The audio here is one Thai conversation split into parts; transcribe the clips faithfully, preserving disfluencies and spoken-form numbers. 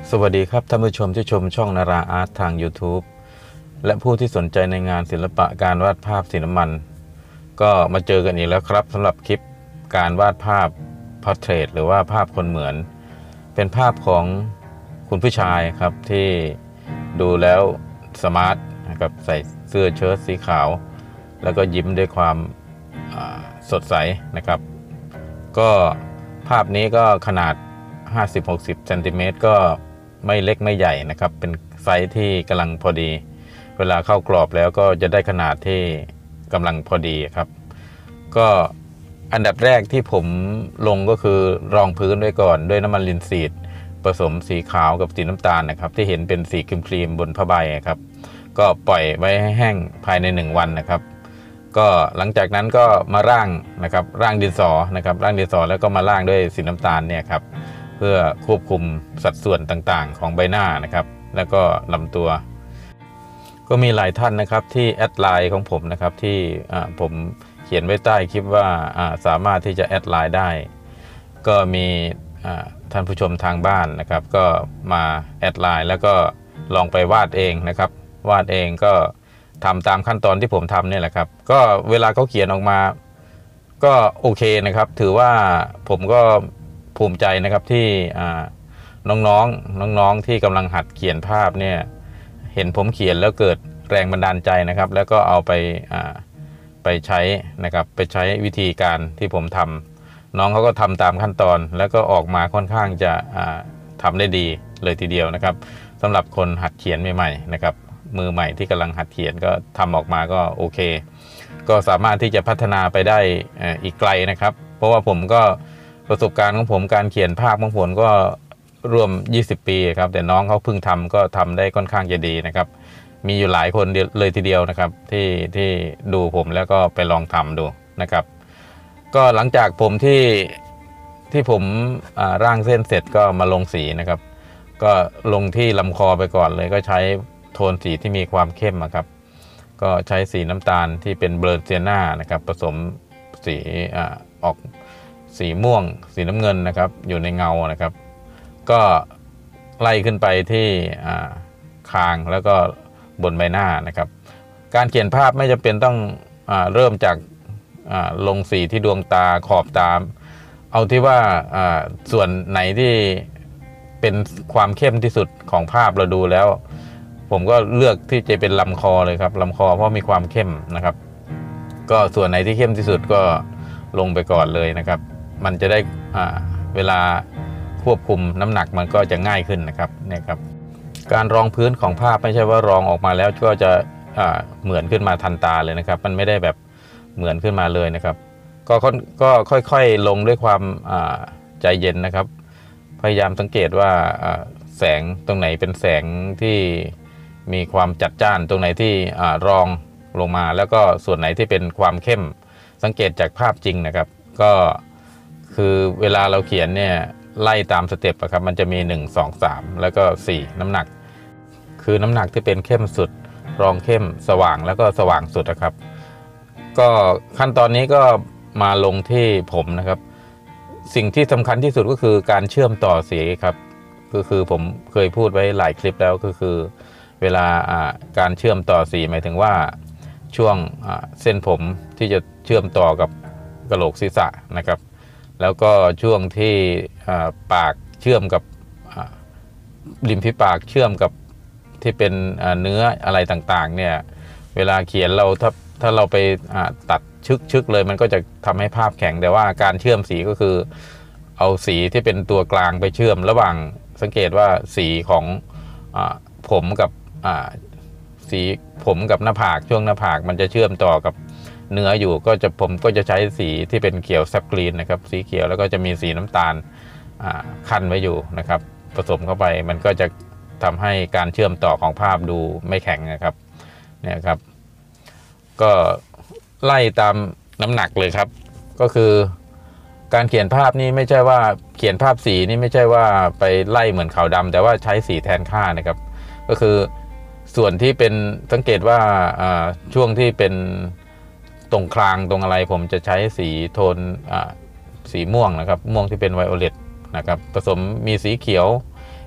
สวัสดีครับท่านผู้ชมที่ชมช่องนาราอาร์ตทาง YouTube และผู้ที่สนใจในงานศิลปะการวาดภาพสีน้ำมันก็มาเจอกันอีกแล้วครับสำหรับคลิปการวาดภาพพอร์เทรตหรือว่าภาพคนเหมือนเป็นภาพของคุณผู้ชายครับที่ดูแล้วสมาร์ทนะครับใส่เสื้อเชิ้ตสีขาวแล้วก็ยิ้มด้วยความสดใสนะครับก็ภาพนี้ก็ขนาด ห้าสิบถึงหกสิบ เซนติเมตรก็ไม่เล็กไม่ใหญ่นะครับเป็นไซส์ที่กำลังพอดีเวลาเข้ากรอบแล้วก็จะได้ขนาดที่กำลังพอดีครับก็อันดับแรกที่ผมลงก็คือรองพื้นไว้ก่อนด้วยน้ำมันลินซีดผสมสีขาวกับสีน้ำตาลนะครับที่เห็นเป็นสีครีมๆบนผ้าใบครับก็ปล่อยไว้ให้แห้งภายในหนึ่งวันนะครับก็หลังจากนั้นก็มาร่างนะครับร่างดินสอนะครับร่างดินสอแล้วก็มาร่างด้วยสีน้ำตาลเนี่ยครับเพื่อควบคุมสัดส่วนต่างๆของใบหน้านะครับแล้วก็ลำตัวก็มีหลายท่านนะครับที่แอดไลน์ของผมนะครับที่ผมเขียนไว้ใต้คลิปว่าสามารถที่จะแอดไลน์ได้ก็มีท่านผู้ชมทางบ้านนะครับก็มาแอดไลน์แล้วก็ลองไปวาดเองนะครับวาดเองก็ทำตามขั้นตอนที่ผมทำเนี่ยแหละครับก็เวลาเขาเขียนออกมาก็โอเคนะครับถือว่าผมก็ภูมิใจนะครับที่น้องๆน้องๆที่กำลังหัดเขียนภาพเนี่ยเห็นผมเขียนแล้วเกิดแรงบันดาลใจนะครับแล้วก็เอาไปไปใช้นะครับไปใช้วิธีการที่ผมทำน้องเขาก็ทำตามขั้นตอนแล้วก็ออกมาค่อนข้างจะทำได้ดีเลยทีเดียวนะครับสำหรับคนหัดเขียนใหม่ๆนะครับมือใหม่ที่กำลังหัดเขียนก็ทำออกมาก็โอเคก็สามารถที่จะพัฒนาไปได้อีกไกลนะครับเพราะว่าผมก็ประสบการณ์ของผมการเขียนภาพของผมก็รวมยี่สิบปีครับแต่น้องเขาเพิ่งทำก็ทำได้ค่อนข้างจะดีนะครับมีอยู่หลายคนเลยทีเดียวนะครับที่ที่ดูผมแล้วก็ไปลองทำดูนะครับก็หลังจากผมที่ที่ผมร่างเส้นเสร็จก็มาลงสีนะครับก็ลงที่ลำคอไปก่อนเลยก็ใช้โทนสีที่มีความเข้มครับก็ใช้สีน้ำตาลที่เป็นเบอร์เซียนานะครับผสมสีออกสีม่วงสีน้ำเงินนะครับอยู่ในเงานะครับก็ไล่ขึ้นไปที่คางแล้วก็บนใบหน้านะครับการเขียนภาพไม่จำเป็นต้องเริ่มจากลงสีที่ดวงตาขอบตาเอาที่ว่าส่วนไหนที่เป็นความเข้มที่สุดของภาพเราดูแล้วผมก็เลือกที่จะเป็นลำคอเลยครับลำคอเพราะมีความเข้มนะครับก็ส่วนไหนที่เข้มที่สุดก็ลงไปก่อนเลยนะครับมันจะได้เวลาควบคุมน้ำหนักมันก็จะง่ายขึ้นนะครับเนี่ยครับการรองพื้นของภาพไม่ใช่ว่ารองออกมาแล้วก็จะเหมือนขึ้นมาทันตาเลยนะครับมันไม่ได้แบบเหมือนขึ้นมาเลยนะครับก็ก็ค่อยๆลงด้วยความใจเย็นนะครับพยายามสังเกตว่าแสงตรงไหนเป็นแสงที่มีความจัดจ้านตรงไหนที่รองลงมาแล้วก็ส่วนไหนที่เป็นความเข้มสังเกตจากภาพจริงนะครับก็คือเวลาเราเขียนเนี่ยไล่ตามสเต็ปครับมันจะมีหนึ่ง สอง สามแล้วก็สี่น้ำหนักคือน้ำหนักที่เป็นเข้มสุดรองเข้มสว่างแล้วก็สว่างสุดนะครับก็ขั้นตอนนี้ก็มาลงที่ผมนะครับสิ่งที่สำคัญที่สุดก็คือการเชื่อมต่อสีครับก็คือผมเคยพูดไว้หลายคลิปแล้วก็คือเวลาการเชื่อมต่อสีหมายถึงว่าช่วงเส้นผมที่จะเชื่อมต่อกับกะโหลกศีรษะนะครับแล้วก็ช่วงที่ปากเชื่อมกับริมฝีปากเชื่อมกับที่เป็นเนื้ออะไรต่างๆเนี่ยเวลาเขียนเราถ้าถ้าเราไปตัดชึกๆเลยมันก็จะทำให้ภาพแข็งแต่ว่าการเชื่อมสีก็คือเอาสีที่เป็นตัวกลางไปเชื่อมระหว่างสังเกตว่าสีของผมกับสีผมกับหน้าผากช่วงหน้าผากมันจะเชื่อมต่อกับเนื้ออยู่ก็จะผมก็จะใช้สีที่เป็นเขียวซับกรีนนะครับสีเขียวแล้วก็จะมีสีน้ำตาลคั่นไว้อยู่นะครับผสมเข้าไปมันก็จะทำให้การเชื่อมต่อของภาพดูไม่แข็งนะครับเนี่ยครับก็ไล่ตามน้ำหนักเลยครับก็คือการเขียนภาพนี่ไม่ใช่ว่าเขียนภาพสีนี่ไม่ใช่ว่าไปไล่เหมือนขาวดำแต่ว่าใช้สีแทนค่านะครับก็คือส่วนที่เป็นสังเกตว่าช่วงที่เป็นตรงคลางตรงอะไรผมจะใช้สีโทนสีม่วงนะครับม่วงที่เป็นไวโอเลตนะครับผสมมีสีเขียว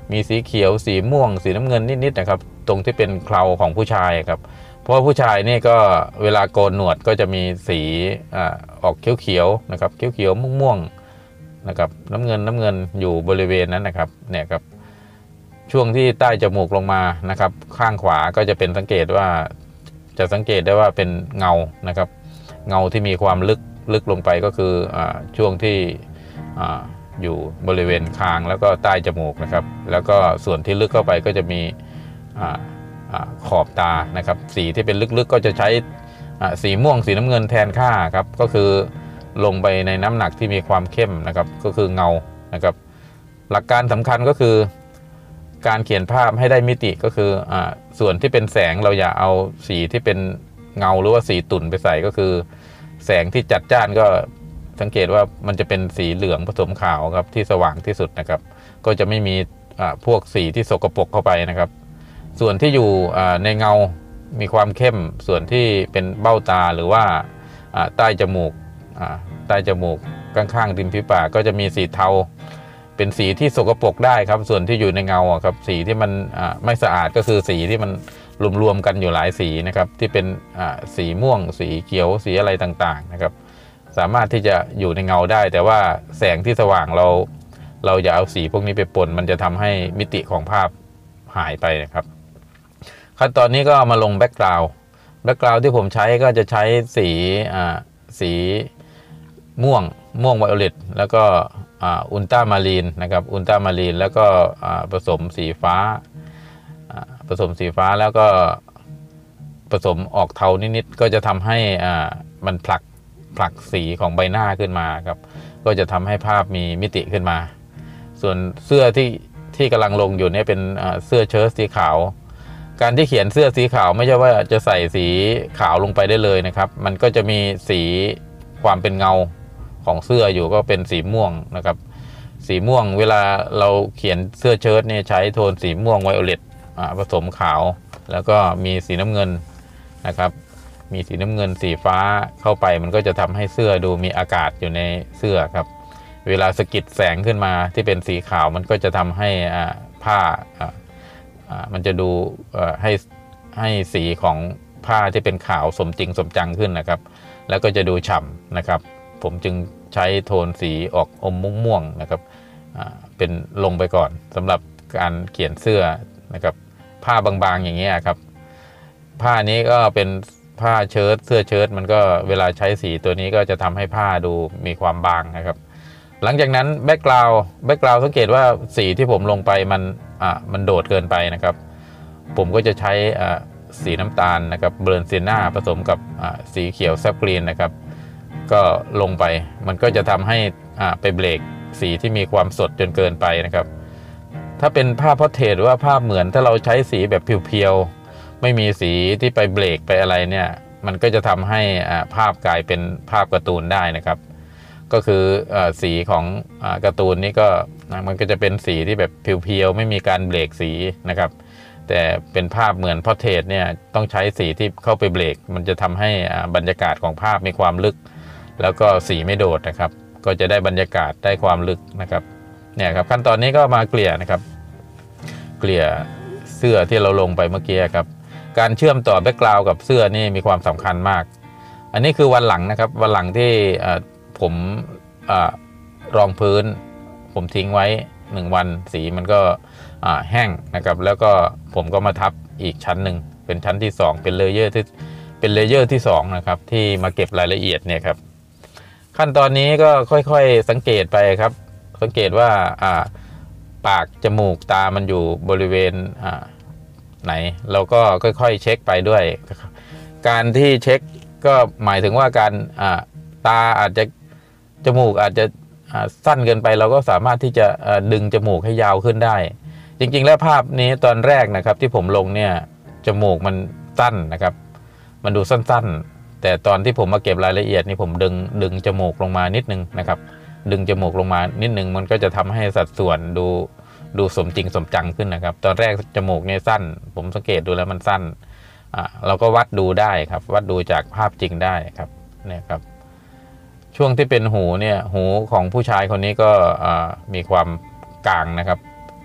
มีสีเขียวสีม่วงสีน้ำเงินนิดๆนะครับตรงที่เป็นเคราของผู้ชายครับเพราะว่าผู้ชายนี่ก็เวลาโกนหนวดก็จะมีสีอ่าออกเขียวๆนะครับเขียวๆม่วงๆนะครับน้ำเงินน้ำเงินอยู่บริเวณนั้นนะครับเนี่ยครับช่วงที่ใต้จมูกลงมานะครับข้างขวาก็จะเป็นสังเกตว่าจะสังเกตได้ว่าเป็นเงานะครับเงาที่มีความลึกลึกลงไปก็คืออ่าช่วงที่อ่าอยู่บริเวณคางแล้วก็ใต้จมูกนะครับแล้วก็ส่วนที่ลึกเข้าไปก็จะมีอ่าขอบตานะครับสีที่เป็นลึกๆก็จะใช้สีม่วงสีน้ำเงินแทนค่าครับก็คือลงไปในน้ำหนักที่มีความเข้มนะครับก็คือเงานะครับหลักการสำคัญก็คือการเขียนภาพให้ได้มิติก็คืออส่วนที่เป็นแสงเราอย่าเอาสีที่เป็นเงาหรือว่าสีตุ่นไปใส่ก็คือแสงที่จัดจ้านก็สังเกตว่ามันจะเป็นสีเหลืองผสมขาวครับที่สว่างที่สุดนะครับก็จะไม่มีพวกสีที่สกปรกเข้าไปนะครับส่วนที่อยู่ในเงามีความเข้มส่วนที่เป็นเบ้าตาหรือว่าใต้จมูกใต้จมูกข้างๆริมฝีปากก็จะมีสีเทาเป็นสีที่สกปรกได้ครับส่วนที่อยู่ในเงาครับสีที่มันไม่สะอาดก็คือสีที่มันรวมๆกันอยู่หลายสีนะครับที่เป็นสีม่วงสีเขียวสีอะไรต่างๆนะครับสามารถที่จะอยู่ในเงาได้แต่ว่าแสงที่สว่างเราเราอย่าเอาสีพวกนี้ไปปนมันจะทำให้มิติของภาพหายไปนะครับขั้นตอนนี้ก็มาลงแบ็กกราวด์แบ็กกราวด์ที่ผมใช้ก็จะใช้สีอ่าสีม่วงม่วงไวโอเลตแล้วก็อ่าอุลตรามารีนนะครับอุลตรามารีนแล้วก็อ่าผสมสีฟ้าอ่าผสมสีฟ้าแล้วก็ผสมออกเทานิดๆก็จะทำให้อ่ามันผลักผลักสีของใบหน้าขึ้นมาครับก็จะทำให้ภาพมีมิติขึ้นมาส่วนเสื้อที่ที่กำลังลงอยู่เนี่ยเป็นเสื้อเชิ้ตสีขาวการที่เขียนเสื้อสีขาวไม่ใช่ว่าจะใส่สีขาวลงไปได้เลยนะครับมันก็จะมีสีความเป็นเงาของเสื้ออยู่ก็เป็นสีม่วงนะครับสีม่วงเวลาเราเขียนเสื้อเชิ้ตเนี่ยใช้โทนสีม่วงไวโอเลตผสมขาวแล้วก็มีสีน้ำเงินนะครับมีสีน้ำเงินสีฟ้าเข้าไปมันก็จะทำให้เสื้อดูมีอากาศอยู่ในเสื้อครับเวลาสะกิดแสงขึ้นมาที่เป็นสีขาวมันก็จะทำให้ผ้ามันจะดูให้ให้สีของผ้าที่เป็นขาวสมจริงสมจังขึ้นนะครับแล้วก็จะดูฉ่ำนะครับผมจึงใช้โทนสีออกอมม่วงๆนะครับเป็นลงไปก่อนสำหรับการเขียนเสื้อนะครับผ้าบางๆอย่างเงี้ยครับผ้านี้ก็เป็นผ้าเชิ้ตเสื้อเชิ้ตมันก็เวลาใช้สีตัวนี้ก็จะทำให้ผ้าดูมีความบางนะครับหลังจากนั้นแบ็กกราวด์แบ็กกราวด์สังเกตว่าสีที่ผมลงไปมันอ่ามันโดดเกินไปนะครับผมก็จะใช้อ่าสีน้ำตาลนะครับเบรนเซียน่าผสมกับอ่าสีเขียวแซฟกรีนนะครับก็ลงไปมันก็จะทำให้อ่าไปเบรกสีที่มีความสดจนเกินไปนะครับถ้าเป็นภาพพอร์เทรตหรือว่าภาพเหมือนถ้าเราใช้สีแบบเพียวๆไม่มีสีที่ไปเบรกไปอะไรเนี่ยมันก็จะทำให้อ่าภาพกลายเป็นภาพการ์ตูนได้นะครับก็คือสีของการ์ตูนนี่ก็มันก็จะเป็นสีที่แบบเพียวๆไม่มีการเบรกสีนะครับแต่เป็นภาพเหมือนพอร์เทรตเนี่ยต้องใช้สีที่เข้าไปเบรกมันจะทำให้บรรยากาศของภาพมีความลึกแล้วก็สีไม่โดดนะครับก็จะได้บรรยากาศได้ความลึกนะครับเนี่ยครับขั้นตอนนี้ก็มาเกลี่ยนะครับเกลี่ยเสื้อที่เราลงไปเมื่อกี้ครับการเชื่อมต่อแบ็กกราวด์กับเสื้อนี่มีความสำคัญมากอันนี้คือวันหลังนะครับวันหลังที่ผมอรองพื้นผมทิ้งไว้หนึ่งวันสีมันก็แห้งนะครับแล้วก็ผมก็มาทับอีกชั้นหนึ่งเป็นชั้นที่สองเป็นเลเยอร์ที่เป็นเลเยอร์ที่สองนะครับที่มาเก็บรายละเอียดเนี่ยครับขั้นตอนนี้ก็ค่อยๆสังเกตไปครับสังเกตว่าปากจมูกตามันอยู่บริเวณไหนเราก็ค่อยๆเช็คไปด้วยการที่เช็คก็หมายถึงว่าการตาอาจจะจมูกอาจจะสั้นเกินไปเราก็สามารถที่จะดึงจมูกให้ยาวขึ้นได้จริงๆแล้วภาพนี้ตอนแรกนะครับที่ผมลงเนี่ยจมูกมันสั้นนะครับมันดูสั้นๆแต่ตอนที่ผมมาเก็บรายละเอียดนี่ผมดึงดึงจมูกลงมานิดนึงนะครับดึงจมูกลงมานิดนึงมันก็จะทำให้สัดส่วนดูดูสมจริงสมจังขึ้นนะครับตอนแรกจมูกเนี่ยสั้นผมสังเกตดูแล้วมันสั้นเราก็วัดดูได้ครับวัดดูจากภาพจริงได้ครับเนี่ยครับช่วงที่เป็นหูเนี่ยหูของผู้ชายคนนี้ก็มีความกลางนะครับ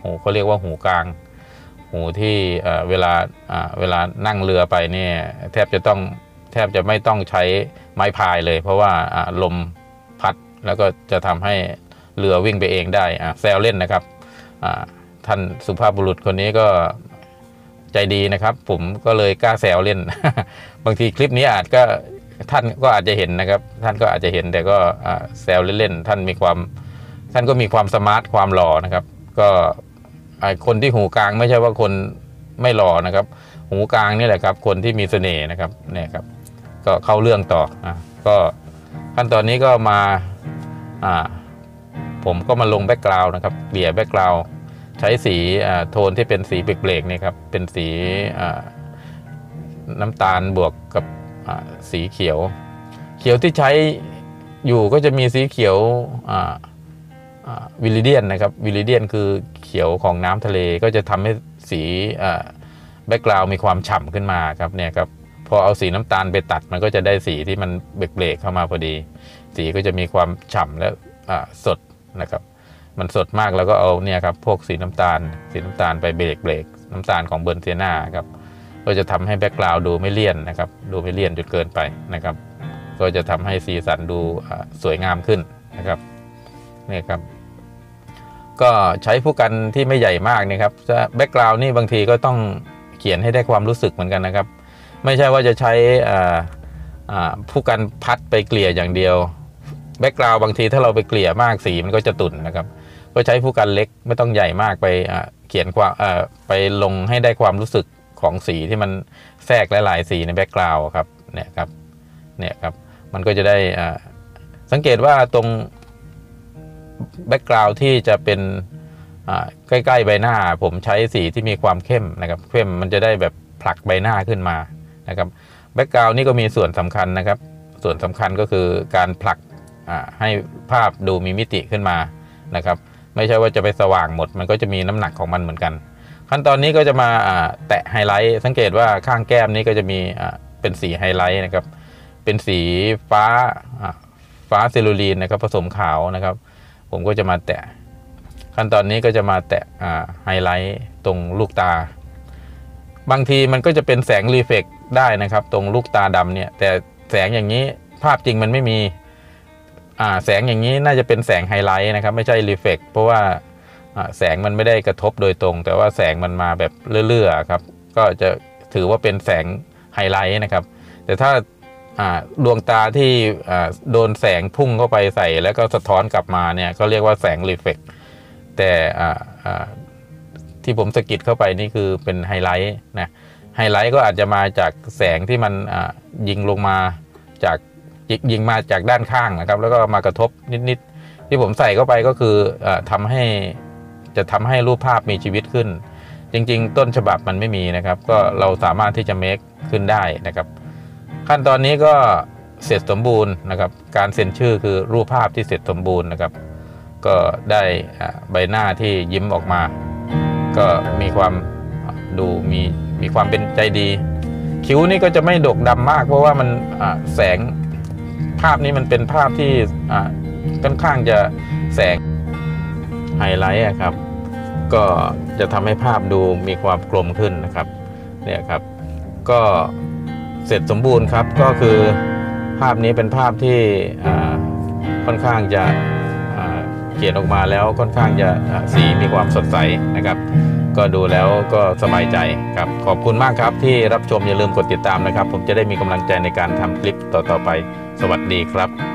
หูเขาเรียกว่าหูกลางหูที่เวลาเวลานั่งเรือไปเนี่ยแทบจะต้องแทบจะไม่ต้องใช้ไม้พายเลยเพราะว่าลมพัดแล้วก็จะทำให้เรือวิ่งไปเองได้แซวเล่นนะครับท่านสุภาพบุรุษคนนี้ก็ใจดีนะครับผมก็เลยกล้าแซวเล่น บางทีคลิปนี้อาจก็ท่านก็อาจจะเห็นนะครับท่านก็อาจจะเห็นแต่ก็แซวเล่นๆท่านมีความท่านก็มีความสมาร์ทความหล่อนะครับก็คนที่หูกลางไม่ใช่ว่าคนไม่หล่อนะครับหูกลางนี่แหละครับคนที่มีเสน่ห์นะครับเนี่ยครับก็เข้าเรื่องต่ออ่ะก็ขั้นตอนนี้ก็มาอ่าผมก็มาลงแบ็กกราวน์นะครับเกลี่ยแบ็กกราวน์ใช้สีโทนที่เป็นสีเบรกๆนี่ครับเป็นสีน้ำตาลบวกกับสีเขียวเขียวที่ใช้อยู่ก็จะมีสีเขียววิลิเดียนนะครับวิลิเดียนคือเขียวของน้ำทะเลก็จะทำให้สีแบ็กกราวด์มีความฉ่ำขึ้นมาครับเนี่ยครับพอเอาสีน้ำตาลไปตัดมันก็จะได้สีที่มันเบรกๆเข้ามาพอดีสีก็จะมีความฉ่ำและสดนะครับมันสดมากแล้วก็เอาเนี่ยครับพวกสีน้ำตาลสีน้ำตาลไปเบรกเบรกน้ำตาลของเบอร์เซียนาครับก็จะทำให้แบ็กกราวด์ดูไม่เลี่ยนนะครับดูไม่เลี่ยนจนเกินไปนะครับก็จะทำให้สีสันดูสวยงามขึ้นนะครับนี่ครับก็ใช้ผู้กันที่ไม่ใหญ่มากนะครับแบ็กกราวด์นี่บางทีก็ต้องเขียนให้ได้ความรู้สึกเหมือนกันนะครับไม่ใช่ว่าจะใช้ผู้กันพัดไปเกลี่ยอย่างเดียวแบ็กกราวด์บางทีถ้าเราไปเกลี่ยมากสีมันก็จะตุ่นนะครับก็ใช้ผู้กันเล็กไม่ต้องใหญ่มากไปเขียนความไปลงให้ได้ความรู้สึกของสีที่มันแทรกหลายๆสีในแบ็กกราวด์ครับเนี่ยครับเนี่ยครับมันก็จะได้สังเกตว่าตรงแบ็กกราวด์ที่จะเป็นใกล้ๆใบหน้าผมใช้สีที่มีความเข้มนะครับเข้มมันจะได้แบบผลักใบหน้าขึ้นมานะครับแบ็กกราวด์นี่ก็มีส่วนสำคัญนะครับส่วนสำคัญก็คือการผลักให้ภาพดูมีมิติขึ้นมานะครับไม่ใช่ว่าจะไปสว่างหมดมันก็จะมีน้ำหนักของมันเหมือนกันขั้นตอนนี้ก็จะมาแตะไฮไลท์สังเกตว่าข้างแก้มนี้ก็จะมีเป็นสีไฮไลท์นะครับเป็นสีฟ้าฟ้าเซลลูลีนนะครับผสมขาวนะครับผมก็จะมาแตะขั้นตอนนี้ก็จะมาแตะไฮไลท์ตรงลูกตาบางทีมันก็จะเป็นแสงรีเฟล็กได้นะครับตรงลูกตาดำเนี่ยแต่แสงอย่างนี้ภาพจริงมันไม่มีแสงอย่างนี้น่าจะเป็นแสงไฮไลท์นะครับไม่ใช่รีเฟล็กเพราะว่าแสงมันไม่ได้กระทบโดยตรงแต่ว่าแสงมันมาแบบเลื่อยๆครับก็จะถือว่าเป็นแสงไฮไลท์นะครับแต่ถ้าดวงตาที่โดนแสงพุ่งเข้าไปใส่แล้วก็สะท้อนกลับมาเนี่ยก็เรียกว่าแสงรีเฟล็กแต่ที่ผมสะกิดเข้าไปนี่คือเป็นไฮไลท์นะไฮไลท์ก็อาจจะมาจากแสงที่มันยิงลงมาจากยิงมาจากด้านข้างนะครับแล้วก็มากระทบนิดๆที่ผมใส่เข้าไปก็คือทำให้จะทำให้รูปภาพมีชีวิตขึ้นจริงๆต้นฉบับมันไม่มีนะครับก็เราสามารถที่จะเมคขึ้นได้นะครับขั้นตอนนี้ก็เสร็จสมบูรณ์นะครับการเซ็นชื่อคือรูปภาพที่เสร็จสมบูรณ์นะครับก็ได้ใบหน้าที่ยิ้มออกมาก็มีความดูมีมีความเป็นใจดีคิ้วนี่ก็จะไม่ดกดำมากเพราะว่ามันแสงภาพนี้มันเป็นภาพที่ค่อนข้างจะแสงไฮไลท์ครับก็จะทำให้ภาพดูมีความกลมขึ้นนะครับเนี่ยครับก็เสร็จสมบูรณ์ครับก็คือภาพนี้เป็นภาพที่ค่อนข้างจะเขียนออกมาแล้วค่อนข้างจะสีมีความสดใสนะครับก็ดูแล้วก็สบายใจครับขอบคุณมากครับที่รับชมอย่าลืมกดติดตามนะครับผมจะได้มีกำลังใจในการทำคลิปต่อๆไปสวัสดีครับ